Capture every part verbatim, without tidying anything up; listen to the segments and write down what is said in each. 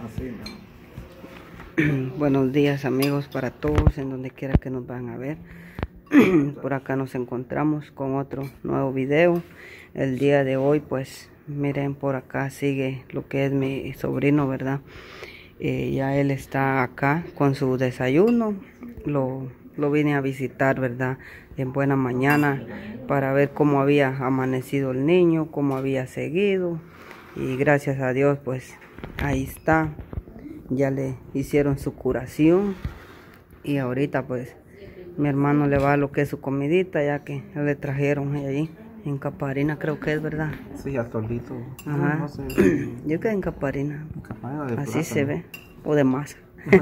Así, ¿no? Buenos días, amigos, para todos en donde quiera que nos van a ver. Por acá nos encontramos con otro nuevo video. El día de hoy, pues miren, por acá sigue lo que es mi sobrino, ¿verdad? Eh, ya él está acá con su desayuno. Lo, lo vine a visitar, ¿verdad? En buena mañana para ver cómo había amanecido el niño, cómo había seguido. Y gracias a Dios, pues ahí está. Ya le hicieron su curación. Y ahorita pues mi hermano le va a lo que es su comidita, ya que le trajeron allí en Caparina, creo que es, ¿verdad? Sí, atolito. Ajá. No, no sé. Yo quedé en Caparina. En Caparina de Así plata, se ¿no? ve. O de masa.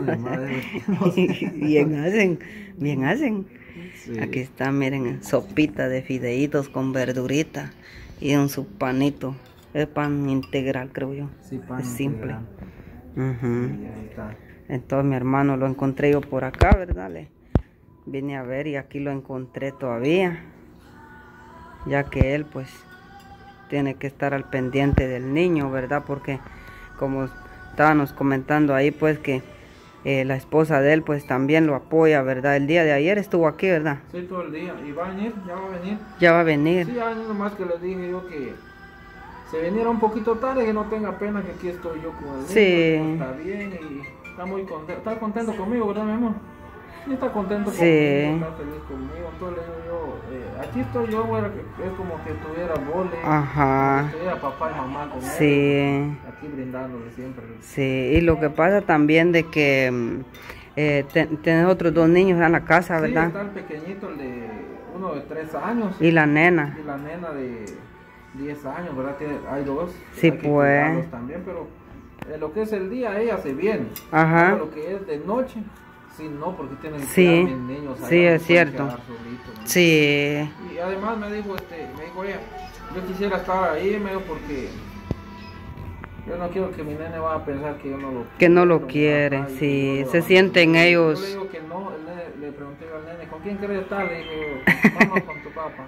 Bien hacen, bien hacen. Sí. Aquí está, miren, sopita de fideitos con verdurita y un su panito. Es pan integral, creo yo. Sí, pan es simple. Uh-huh. Sí, ahí está. Entonces mi hermano lo encontré yo por acá, ¿verdad? Le vine a ver y aquí lo encontré todavía. Ya que él pues tiene que estar al pendiente del niño, ¿verdad? Porque como estábamos comentando ahí, pues que eh, la esposa de él pues también lo apoya, ¿verdad? El día de ayer estuvo aquí, ¿verdad? Sí, todo el día. Y va a venir, ya va a venir. Ya va a venir. Sí, ya nomás que le dije yo que se viniera un poquito tarde, que no tenga pena, que aquí estoy yo con el sí. niño. Está bien y está muy contento. Está contento conmigo, ¿verdad, mi amor? Sí, está contento sí. conmigo, está feliz conmigo. Entonces le digo yo, eh, aquí estoy yo, güey, que es como que tuviera vole. Ajá. Como que tuviera papá y mamá con sí. él. Aquí brindándole siempre. Sí, y lo que pasa también de que eh, tenés otros dos niños en la casa, ¿verdad? Sí, está el pequeñito, el de uno de tres años. Y la nena. Y la nena de diez años, ¿verdad? Tiene, hay dos. Sí, hay que pues. También, pero eh, lo que es el día, ella se viene. Ajá. Pero lo que es de noche, sí, no, porque tienen que sí. cuidar mis niños allá, sí, es no cierto. Solito, ¿no? Sí. Y además me dijo, este, me dijo, oye, yo quisiera estar ahí, me dijo, porque yo no quiero que mi nene vaya a pensar que yo no lo Que no lo quiere, sí, se sienten ellos. Yo le digo que no, el nene, le pregunté al nene, ¿con quién quieres estar? Le dije, vamos con tu papá.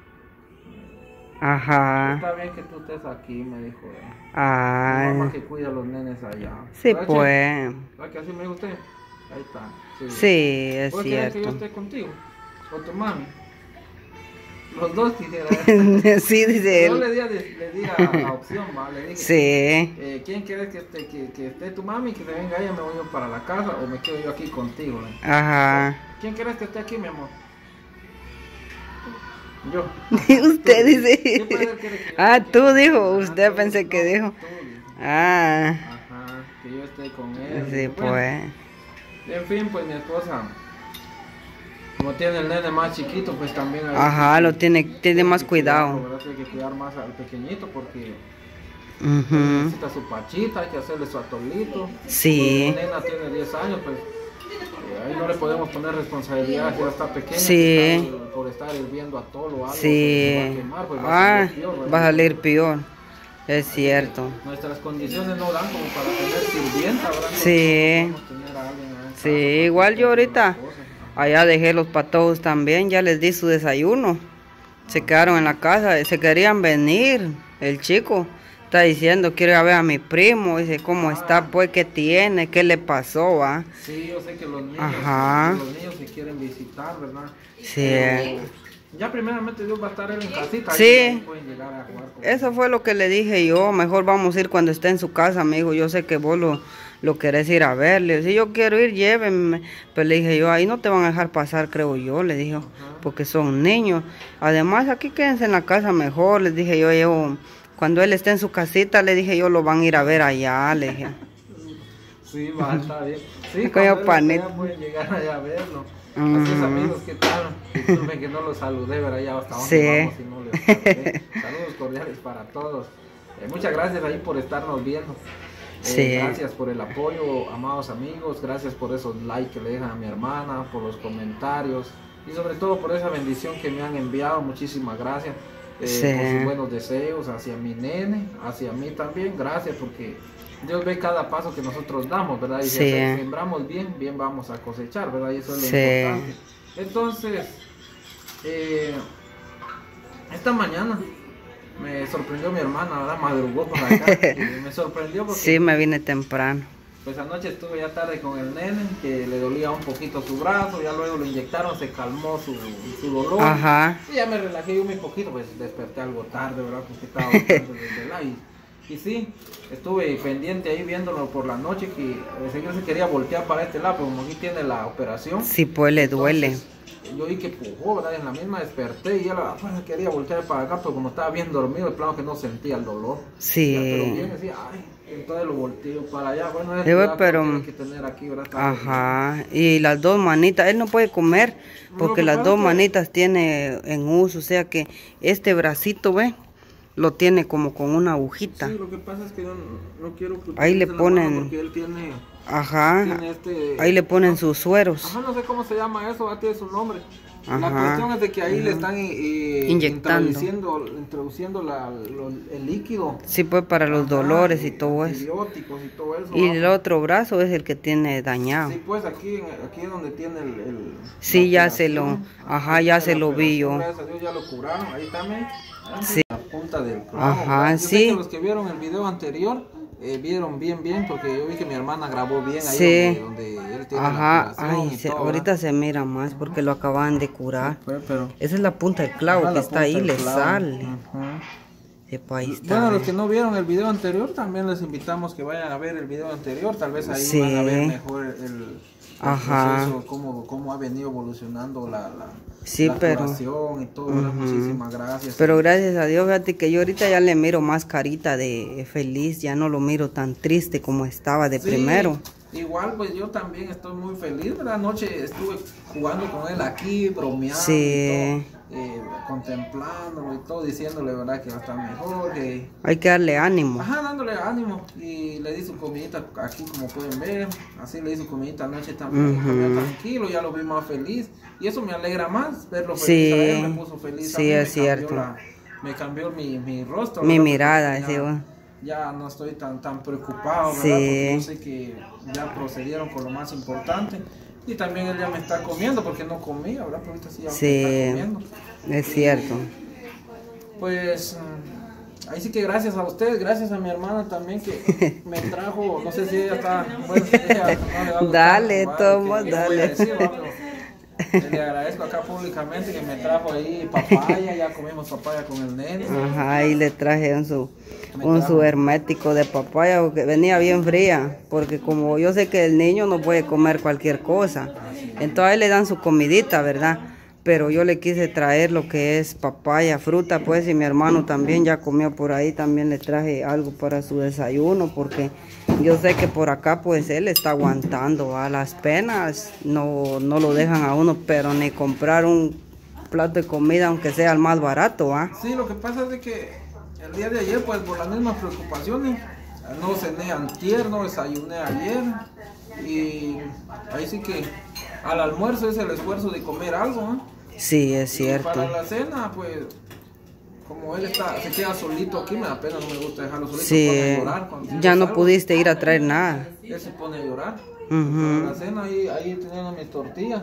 Ajá. Está bien que tú estés aquí, me dijo. Eh. Ah. Mi mamá que cuida a los nenes allá. Sí, pues. ¿Verdad que así me dijo usted? Ahí está. Sí, sí es ¿Vos cierto. querés que yo esté contigo? ¿O tu mami? Los dos quisieran. Sí, dice yo él. Yo le di, a, le di a la opción, ¿va? Le dije, sí. Eh, ¿quién quieres que esté, que, que esté tu mami, que se venga ella, me voy yo para la casa o me quedo yo aquí contigo? ¿Eh? Ajá. ¿Quién quieres que esté aquí, mi amor? Yo. Usted tú, dice. Ah, tú dijo. Usted ah, pensé tú, que no, dijo. Tú, ah. Ajá, que yo esté con él. Sí, bueno, pues. En fin, pues mi esposa, como tiene el nene más chiquito, pues también. Ajá, lo tiene, tiene más cuidado. Cuidarlo, tiene que cuidar más al pequeñito porque uh-huh. necesita su pachita, hay que hacerle su atolito. Sí. La nena tiene diez años, pues. Ahí no le podemos poner responsabilidad si ya está pequeña, sí. Estar, por estar hirviendo atol o algo, sí. va a quemar, pues va ah, a salir peor. Va a salir peor, es cierto. Nuestras condiciones no dan como para tener sirvienta, ¿verdad? No, sí, no tener a alguien a sí, igual yo ahorita allá dejé los patojos también, ya les di su desayuno. Ah. Se quedaron en la casa, se querían venir, el chico está diciendo, quiero ir a ver a mi primo, dice, ¿cómo ah. está? Pues, ¿qué tiene? ¿Qué le pasó? ¿Va? Sí, yo sé que los niños, Ajá. los niños se quieren visitar, ¿verdad? Sí. Pero ya primeramente Dios va a estar él en casita. Sí. Ahí pueden llegar a jugar con eso fue lo que le dije yo, mejor vamos a ir cuando esté en su casa, amigo, yo sé que vos lo, lo querés ir a ver, le dije, si yo quiero ir, llévenme, pero le dije yo, ahí no te van a dejar pasar, creo yo, le dije, ajá. Porque son niños, además aquí quédense en la casa mejor, les dije yo, yo, cuando él esté en su casita, le dije yo, lo van a ir a ver allá, le dije. Sí, va, está bien. Sí, cuando él pueden llegar allá a verlo. Uh-huh. Así es, amigos, ¿qué tal? Disculpen que no los saludé, ¿verdad? Ya hasta dónde sí. Vamos y no les saludé. Saludos cordiales para todos. Eh, muchas gracias ahí por estarnos viendo. Eh, sí. Gracias por el apoyo, amados amigos. Gracias por esos likes que le dejan a mi hermana, por los comentarios y sobre todo por esa bendición que me han enviado. Muchísimas gracias eh, sí. por sus buenos deseos hacia mi nene, hacia mí también. Gracias porque Dios ve cada paso que nosotros damos, ¿verdad? Y sí. si sembramos bien, bien vamos a cosechar, ¿verdad? Y eso es lo sí. importante. Entonces, eh, esta mañana me sorprendió mi hermana, ¿verdad? Madrugó por acá y me sorprendió porque... Sí, me vine temprano. Pues anoche estuve ya tarde con el nene, que le dolía un poquito su brazo, ya luego lo inyectaron, se calmó su, su dolor. Ajá. Y ya me relajé yo muy poquito, pues desperté algo tarde, ¿verdad? Porque estaba bastante desvelado. Y, y sí, estuve pendiente ahí viéndolo por la noche, que el señor se quería voltear para este lado, pero como aquí tiene la operación. Sí, pues le duele. Entonces, yo vi que pujó, ¿verdad? En la misma desperté y él bueno, quería voltear para acá, pero como estaba bien dormido, de plano que no sentía el dolor. Sí. Ya, pero bien decía, ay, entonces lo volteo para allá. Bueno, es sí, pero que tiene que tener aquí, ¿verdad? Ajá, y las dos manitas, él no puede comer porque las dos manitas tiene en uso, o sea que este bracito, ve, lo tiene como con una agujita. Sí, lo que pasa es que yo no, no quiero que ahí le ponen, porque él tiene, ajá, tiene este, ahí le ponen no, sus sueros. Ajá, no sé cómo se llama eso, tiene su nombre. Ajá. La cuestión es de que ahí uh-huh. le están eh, inyectando, introduciendo, introduciendo la, lo, el líquido. Sí, pues para los Ajá, dolores y todo antibióticos eso. Y todo eso. Y el otro brazo es el que tiene dañado. Sí, pues aquí, aquí es donde tiene el... el sí, ya se lo, ajá, ya se lo vi yo. Gracias a Dios ya lo curaron, ahí también. Sí. La punta del clavo. Ajá, yo sí. Sé que los que vieron el video anterior, Eh, vieron bien bien porque yo vi que mi hermana grabó bien ahí sí. donde, donde él tiene Ajá, la ay, se, todo, ahorita se mira más porque lo acaban de curar. Sí, pero, esa es la punta del clavo. Ajá, que está ahí, le clavo. Sale. Ajá. Epa, ahí está. Bueno, los que no vieron el video anterior, también les invitamos que vayan a ver el video anterior, tal vez ahí sí. van a ver mejor el, el Ajá. proceso, cómo, cómo ha venido evolucionando la, la, sí, la pero, curación y todo. Uh-huh. Muchísimas gracias. Pero gracias a Dios, fíjate que yo ahorita ya le miro más carita de feliz, ya no lo miro tan triste como estaba de sí, primero. Igual pues yo también estoy muy feliz, la anoche estuve jugando con él aquí, bromeando sí. y todo. Eh, contemplándolo y todo, diciéndole verdad que va a estar mejor, que hay que darle ánimo. Ajá, dándole ánimo. Y le di su comidita aquí, como pueden ver, así le di su comidita anoche también, uh-huh. tranquilo, ya lo vi más feliz y eso me alegra más, verlo feliz. Sí, a él me puso feliz, sí, es me cierto. La, me cambió mi, mi rostro, mi mirada, ya, sí, bueno. ya no estoy tan tan preocupado, ¿verdad? Sí. Porque yo sé que ya procedieron con lo más importante. Y también él ya me está comiendo porque no comía, ¿verdad? Pero ahorita sí ya sí, me está comiendo. Es cierto. Y, pues ahí sí que gracias a ustedes, gracias a mi hermana también que me trajo, no sé si ella está, bueno, si ella, no, dale, toma, dale. Le agradezco acá públicamente que me trajo ahí papaya, ya comimos papaya con el nene. Ajá, y le traje un su, un su hermético de papaya porque venía bien fría, porque como yo sé que el niño no puede comer cualquier cosa, entonces ahí le dan su comidita, ¿verdad? Pero yo le quise traer lo que es papaya, fruta, pues, y mi hermano también ya comió por ahí, también le traje algo para su desayuno, porque yo sé que por acá, pues, él está aguantando, a las penas no, no lo dejan a uno, pero ni comprar un plato de comida, aunque sea el más barato, ¿ah? Sí, lo que pasa es de que el día de ayer, pues, por las mismas preocupaciones, no cené antier, no desayuné ayer, y ahí sí que al almuerzo es el esfuerzo de comer algo, ¿eh? Sí, es cierto. Y para la cena, pues, como él está, se queda solito aquí, me da pena, no me gusta dejarlo solito, sí. pone a llorar. Ya no pudiste ir a traer nada. Él se pone a llorar. Uh-huh. Para la cena, ahí, ahí teniendo mis tortillas.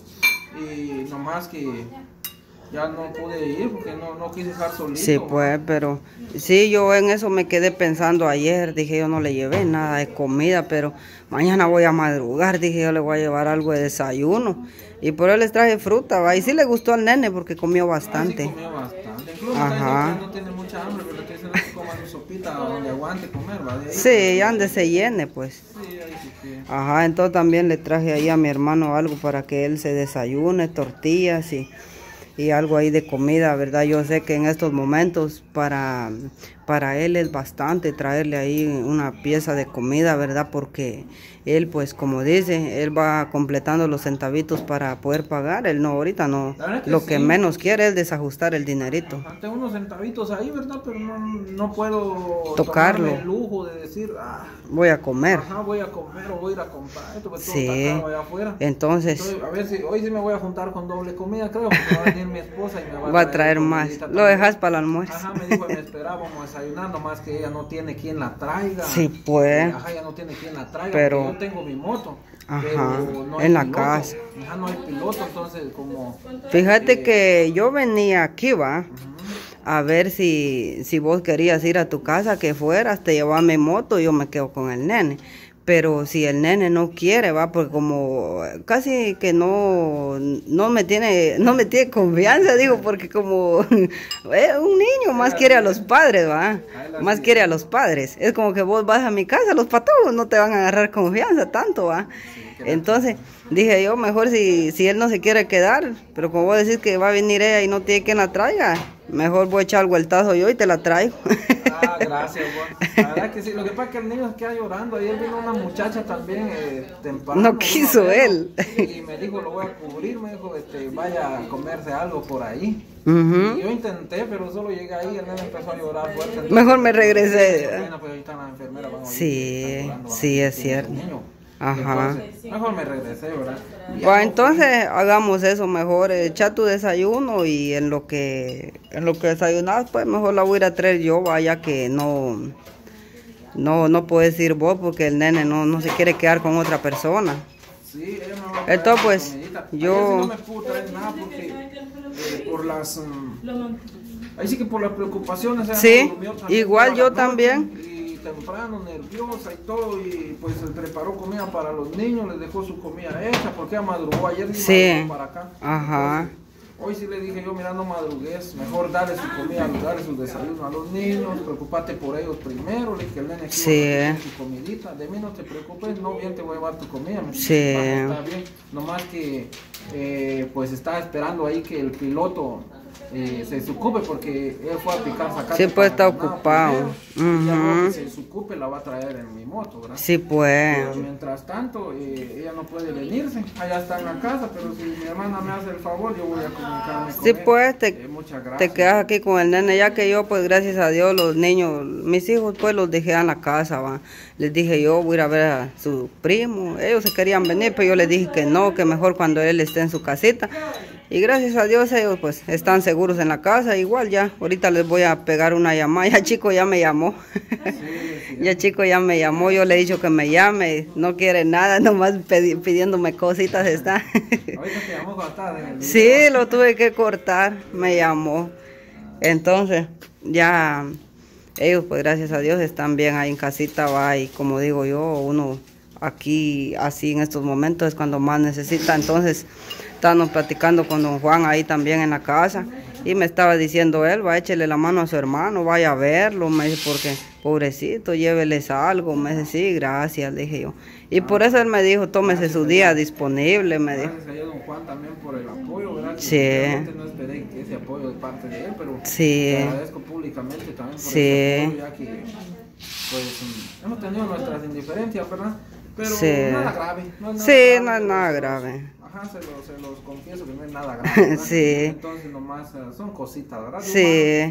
Y nomás que ya no pude ir porque no, no quise dejar solito. Sí, pues, pero sí, yo en eso me quedé pensando ayer. Dije, yo no le llevé nada de comida, pero mañana voy a madrugar. Dije, yo le voy a llevar algo de desayuno. Y por eso les traje fruta, ¿va? Y sí le gustó al nene porque comió bastante. Ah, sí, comió bastante. Incluso Ajá. no, no tiene mucha hambre, pero te dicen que coma su sopita donde aguante comer, ¿va? De ahí, sí, ande se llene, pues. Sí, ahí sí que... Ajá, entonces también le traje ahí a mi hermano algo para que él se desayune, tortillas y... y algo ahí de comida, ¿verdad? Yo sé que en estos momentos para, para él es bastante traerle ahí una pieza de comida, ¿verdad? Porque él, pues, como dice, él va completando los centavitos para poder pagar. Él no, ahorita no, que lo sí. que menos quiere es desajustar el dinerito. Ajá, tengo unos centavitos ahí, ¿verdad? Pero no, no puedo tocarlo. tomarme el lujo de decir, ah, voy a comer. Ajá, voy a comer o voy a ir a comprar. Esto pues todo sí. está caro allá afuera. Entonces, Entonces, a ver si hoy sí me voy a juntar con doble comida, creo, porque va a venir mi esposa y me va a va traer, a traer más. Lo dejas para el almuerzo. Ajá, me dijo que me esperábamos desayunando, más que ella no tiene quien la traiga. Sí, pues. Ajá, ella no tiene quien la traiga, pero yo tengo mi moto. Ajá, pero no hay en la piloto. casa. Ajá, no hay piloto, entonces como... Fíjate eh, que yo venía aquí, va, uh-huh. a ver si, si vos querías ir a tu casa, que fueras, te llevame moto, yo me quedo con el nene. Pero si el nene no quiere, va, porque como casi que no, no me tiene, no me tiene confianza, digo, porque como es un niño, más quiere a los padres, va, más quiere a los padres. Es como que vos vas a mi casa, los patojos no te van a agarrar confianza tanto, va. Entonces dije yo, mejor si, si él no se quiere quedar, pero como vos decís que va a venir ella y no tiene quien la traiga, mejor voy a echar el vueltazo yo y te la traigo. Ah, gracias, vos. La verdad que sí, lo que pasa es que el niño se queda llorando. Ayer vino una muchacha también eh, temprano. No quiso él. Y me dijo, lo voy a cubrir, me dijo, este, vaya a comerse algo por ahí. Uh-huh. Y yo intenté, pero solo llegué ahí, el nene empezó a llorar fuerte. Entonces, mejor me regresé. Bueno, pues ahorita la enfermera va a sí, sí, es cierto. Ajá. Entonces, mejor me regresé, ¿verdad? Bueno, entonces hagamos eso mejor, echa tu desayuno y en lo que en lo que desayunas, pues mejor la voy a ir a traer yo, vaya que no no no puedes ir vos porque el nene no, no se quiere quedar con otra persona. Sí, ella me va a traer entonces pues comidita. yo sí no me puedo traer nada porque eh, por las um, ahí sí que por las preocupaciones. Sí, igual yo también. Temprano, nerviosa y todo, y pues se preparó comida para los niños, les dejó su comida hecha, porque ella madrugó ayer y sí. madrugó para acá. Ajá. Entonces, hoy sí le dije yo, mira, no madrugues, mejor darle su comida, darle su desayuno a los niños, preocupate por ellos primero, le dije que el nene aquí sí. va a tener su comidita, de mí no te preocupes, no bien te voy a llevar tu comida, me sí. está bien, nomás que eh, pues estaba esperando ahí que el piloto Eh, se desocupe porque él fue a picar zacate. Sí, pues está ocupado. Primero, uh-huh. Ya que se desocupe la va a traer en mi moto, ¿verdad? Sí, pues. Pero mientras tanto, eh, ella no puede venirse. Allá está en la casa, pero si mi hermana me hace el favor, yo voy a comunicarme con sí, él. Pues te, eh, muchas gracias. Te quedas aquí con el nene, ya que yo, pues gracias a Dios, los niños, mis hijos, pues los dejé en la casa, va. Les dije yo voy a ir a ver a su primo. Ellos se querían venir, pero yo les dije que no, que mejor cuando él esté en su casita. Y gracias a Dios ellos pues están seguros en la casa. Igual ya, ahorita les voy a pegar una llamada. Ya Chico ya me llamó. Sí, sí, ya Chico ya me llamó. Yo le he dicho que me llame. No quiere nada, nomás pidiéndome cositas está. Ahorita te llamó cuando estaba en el video. Sí, lo tuve que cortar. Me llamó. Entonces ya ellos pues gracias a Dios están bien ahí en casita. Va, y como digo yo, uno aquí así en estos momentos es cuando más necesita. Entonces estábamos platicando con don Juan ahí también en la casa y me estaba diciendo él, va, échele la mano a su hermano, vaya a verlo, me dice, porque pobrecito, lléveles algo, me dice, sí, gracias, le dije yo. Y por eso él me dijo, tómese su día disponible, me dijo. Gracias a don Juan también por el apoyo, ¿verdad? Sí. Realmente no esperé ese apoyo de parte de él, pero sí. le agradezco públicamente también por sí. ese apoyo, ya que pues hemos tenido nuestras indiferencias, ¿verdad? Pero sí. nada grave. No es nada sí, grave, no es nada grave. Ajá, se los, se los confieso que no es nada grave. sí. Entonces nomás son cositas, ¿verdad? Sí.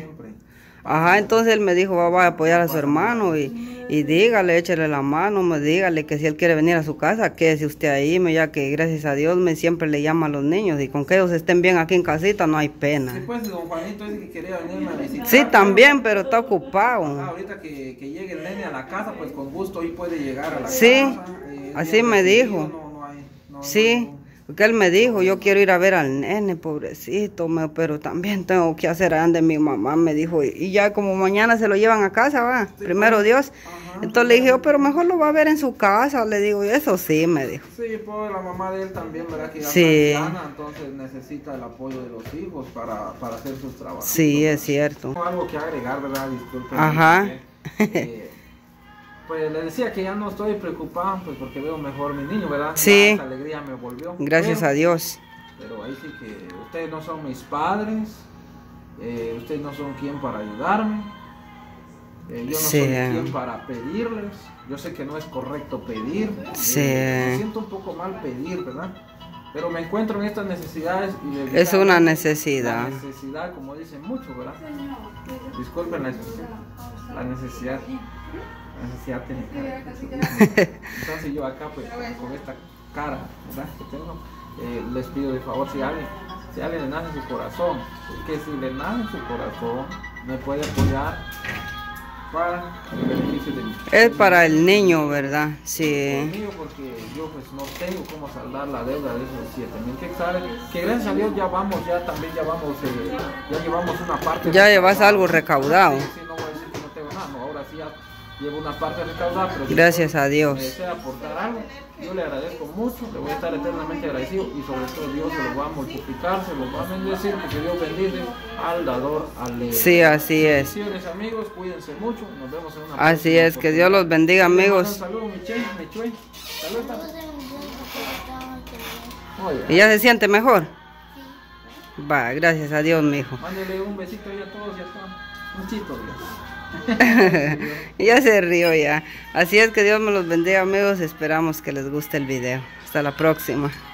Ajá, entonces él me dijo, va, va a apoyar a su hermano y, y dígale, échale la mano, me dígale que si él quiere venir a su casa, quédese usted ahí, me, ya que gracias a Dios me siempre le llama a los niños y con que ellos estén bien aquí en casita no hay pena. Sí, pues don Juanito dice que quería venirme a visitar. Sí, también, pero está ocupado. Ajá, ahorita que, que llegue el nene a la casa, pues con gusto ahí puede llegar a la sí, casa. Sí, eh, así me dijo. No, no hay, no, sí. No, porque él me dijo, yo quiero ir a ver al nene, pobrecito, me, pero también tengo que hacer allá de mi mamá, me dijo, y, y ya como mañana se lo llevan a casa, va, sí, primero pues, Dios. Ajá, entonces le dije, yo, pero mejor lo va a ver en su casa, le digo, y eso sí, me dijo. Sí, pues la mamá de él también, ¿verdad? Que ya sí. está anciana, entonces necesita el apoyo de los hijos para, para hacer sus trabajos. Sí, ¿verdad? Es cierto. Tengo algo que agregar, ¿verdad? Disculpen. Ajá. Eh, Pues le decía que ya no estoy preocupado, pues porque veo mejor mi niño, ¿verdad? Sí. Esa alegría me volvió. Gracias pero, a Dios. Pero ahí sí que ustedes no son mis padres, eh, ustedes no son quien para ayudarme, eh, yo no sí. soy quien para pedirles. Yo sé que no es correcto pedir, sí. eh, me siento un poco mal pedir, ¿verdad? Pero me encuentro en estas necesidades. Y es una necesidad. La necesidad, como dicen mucho, ¿verdad? Disculpen la expresión, la necesidad. Necesidad tiene cara. Entonces yo acá pues con esta cara, ¿verdad? Que tengo, eh, les pido de favor si alguien, si alguien le nace en su corazón, que si le nace en su corazón me puede apoyar para el beneficio de mí. Es para el niño, ¿verdad? Sí. El niño, porque yo pues no tengo cómo saldar la deuda de esos siete mil quetzales, que gracias a Dios ya vamos, ya también ya vamos, eh, ya llevamos una parte. Ya llevas algo recaudado. Sí, sí, no voy a decir que no tengo nada, no, ahora sí ya llevo una parte recaudada, pero gracias si a Dios. me desea aportar algo, yo le agradezco mucho, le voy a estar eternamente agradecido y sobre todo Dios se lo va a multiplicar, se lo va a bendecir, porque Dios bendice al dador alegre. Sí, así es. Bendiciones, amigos, cuídense mucho, nos vemos en una Así es, que Dios los bendiga, amigos. Saludos, Michelle, Michue. Saludos. ¿Y ya se siente mejor? Va, gracias a Dios, mijo. Mándele un besito ahí a todos y a todos. Un chito, Dios. Ya se rió ya. Así es, que Dios me los bendiga, amigos. Esperamos que les guste el video. Hasta la próxima.